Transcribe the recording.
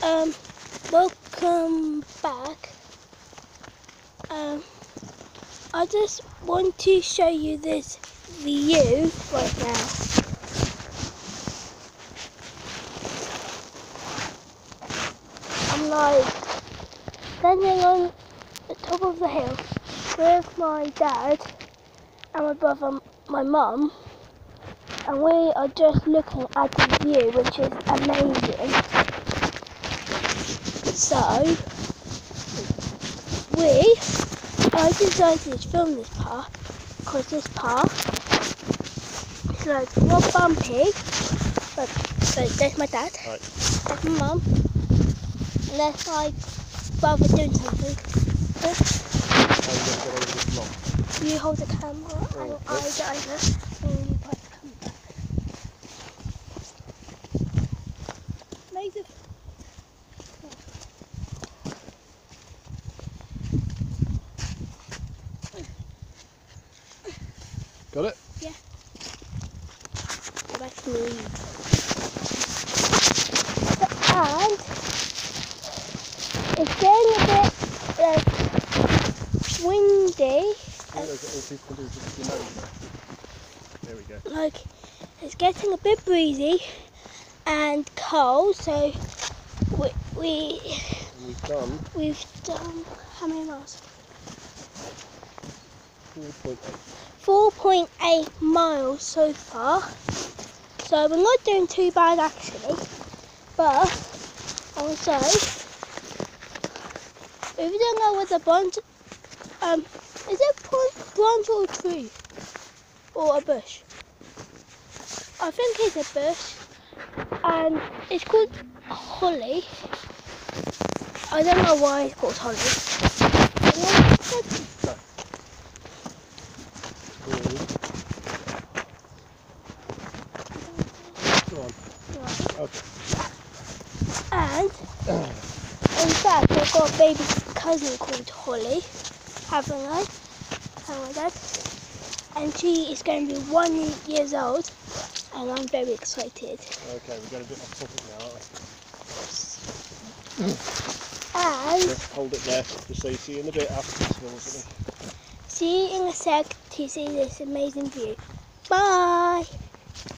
welcome back. I just want to show you this view right now. I'm like standing on the top of the hill with my dad and my brother, my mum, and we are just looking at the view, which is amazing. So I decided to film this part because this part is like not bumpy, but there's my dad, right. There's my mum, and there's my brother doing something. You hold the camera and I dive and you guys come back. Amazing. Got it? Yeah. Go back to me. And it's getting a bit windy. There we go. Like it's getting a bit breezy and cold, so we've done how many miles? 4.8 miles so far. So we're not doing too bad actually, but also if you don't know what the branch, is it a branch or a tree or a bush? I think it's a bush, and it's called holly. I don't know why it's called holly. Okay. And in fact, I've got a baby cousin called Holly, haven't I? Hello, Dad. And she is going to be 1 year old, and I'm very excited. Okay, we've got a bit off topic now, aren't we? And Just hold it there, just so you see in a bit after this film, isn't it? see you in a sec to see this amazing view. Bye!